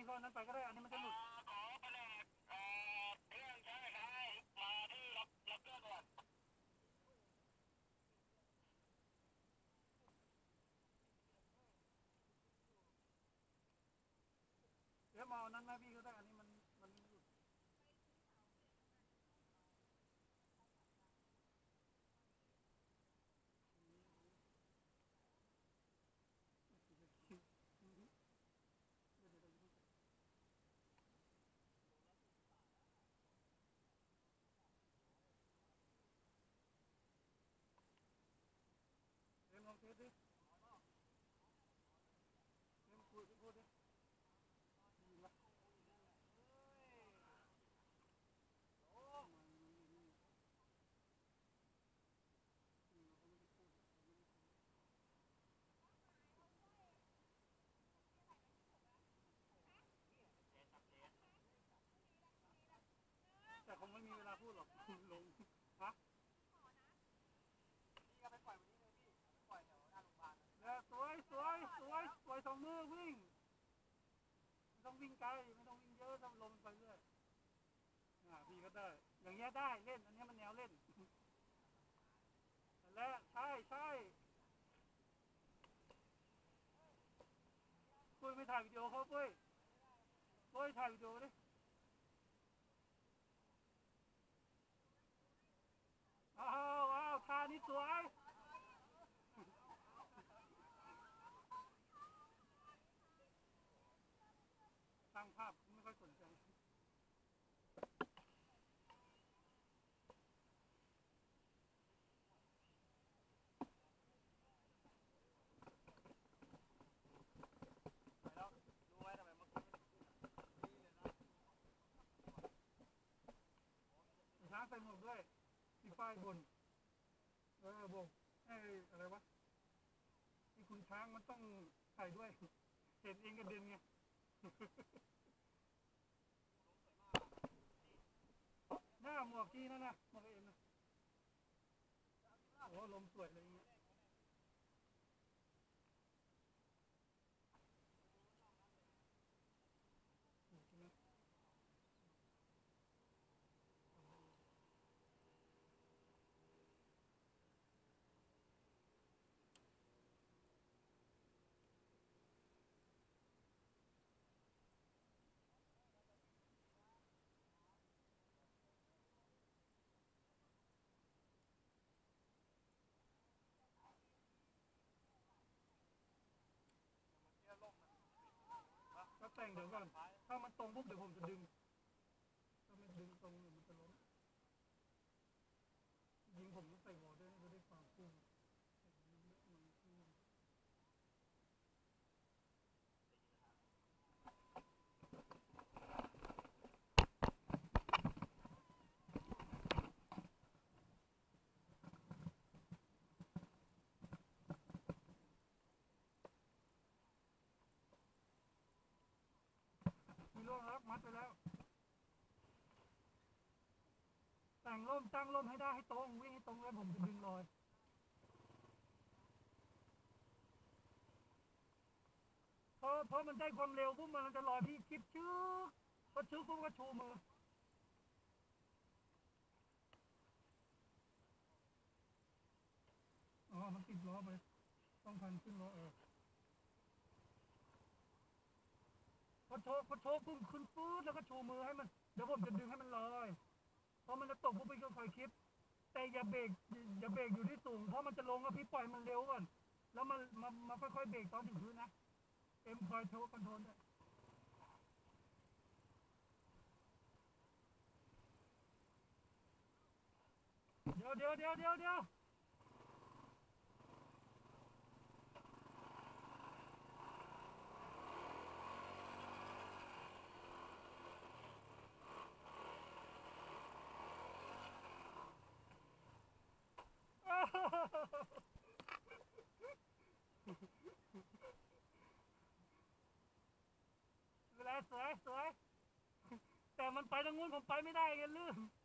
ก็นั้นไปก็ได้อันนี้มันจะหลุดขอแผนกเครื่องใช้ไฟฟ้ามาที่ล็อกเกอร์ก่อนเดี๋ยวมาเอานั้นนะพี่ก็ได้อันนี้มันหลุดเดี๋ยวลองเทสดิเดี๋ยวพูดดิดีละแต่คงไม่มีเวลาพูดหรอกลงฮะพี่ก็ไปปล่อยวันนี้เลยพี่ปล่อยแถวหน้าโรงพยาบาลแล้วสวยปล่อยสองมือวิ่งไม่ต้องวิ่งไกลไม่ต้องวิ่งเยอะต้องลมไปเรื่อยพี่ก็ได้อย่างเงี้ยได้เล่นอันนี้มันแนวเล่นและใช่ปุ้ยไม่ถ่ายวิดีโอเขาปุ้ยถ่ายวิดีโอดิอ้าวท่านี้สวยตั้งภาพไม่ค่อยสนใจแล้วรู้ไหมทำไมเมื่อกี้ไม่ได้ขึ้นนี่เลยนะช้างใส่หมวกด้วยมีป้ายบนบอกอะไรวะที่คุณช้างมันต้องใส่ด้วยเห็นเองกระเด็นไงหน้าหมวกที่นั่นนะหมวกเอ็มนะโอ้ลมสวยเลยอย่างเงี้ยก็แต่งเดี๋ยวก่อนถ้ามันตรงปุ๊บเดี๋ยวผมจะดึงถ้าไม่ดึงตรงมันจะล้มยิงผมต้องใส่หัวด้วยจะได้ความพุ่งมีร่วงแล้วมัดไปแล้วแต่งร่มตั้งร่มให้ได้ให้ตรงวิ่งให้ตรงแล้วผมจะดึงลอยเพราะมันได้ความเร็วปุ๊บมันจะลอยพี่คิดชึกพอชึกปุ๊บก็ชูมือมันติดล้อไปต้องพันขึ้นล้อพอโชกปุ๊บขึ้นปื๊ดแล้วก็ชูมือให้มันเดี๋ยวผมจะดึงให้มันลอยเพราะมันจะตกปุ๊บพี่ก็คอยคิดแต่อย่าเบรกอยู่ที่สูงเพราะมันจะลงพี่ปล่อยมันเร็วก่อนแล้วมันค่อยๆเบรกตอนถึงพื้นนะเอ็มคอยโชว์คอนโทรลด้วยเดี๋ยวเวลาสวยแต่มันไปทางนู้นผมไปไม่ได้ไงลื่น